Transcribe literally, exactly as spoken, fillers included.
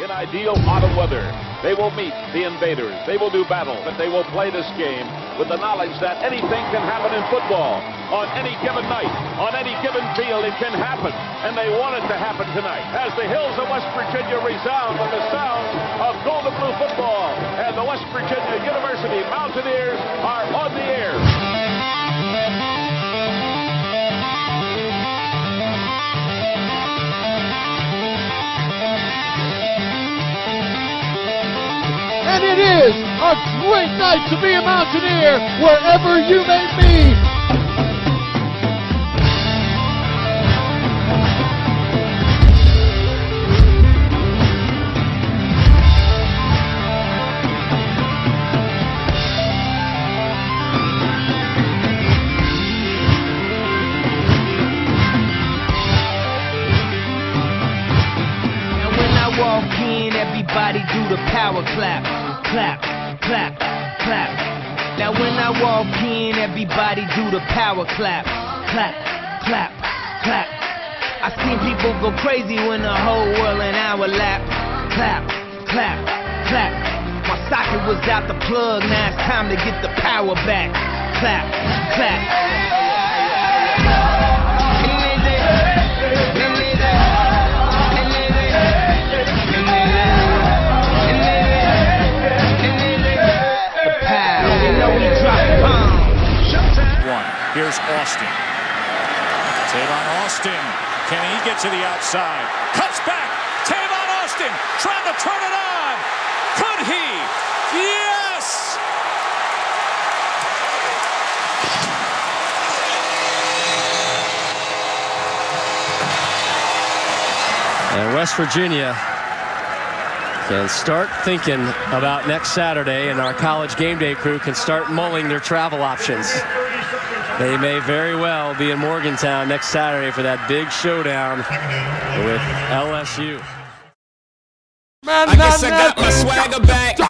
in ideal autumn weather. They will meet the invaders. They will do battle, but they will play this game with the knowledge that anything can happen in football. On any given night, on any given field, it can happen. And they want it to happen tonight. As the hills of West Virginia resound with the sound of gold and blue football, and the West Virginia University Mountaineers are on the air. And it is a great night to be a Mountaineer wherever you may be. And when I walk in, everybody do the power clap. Clap, clap, clap. Now when I walk in, everybody do the power clap. Clap, clap, clap. I seen people go crazy when the whole world in our lap. Clap, clap, clap. My socket was out the plug, now it's time to get the power back. Clap, clap. Here's Austin. Tavon Austin. Can he get to the outside? Cuts back. Tavon Austin trying to turn it on. Could he? Yes! And West Virginia can start thinking about next Saturday, and our college game day crew can start mulling their travel options. They may very well be in Morgantown next Saturday for that big showdown with L S U. I guess I got my swagger back.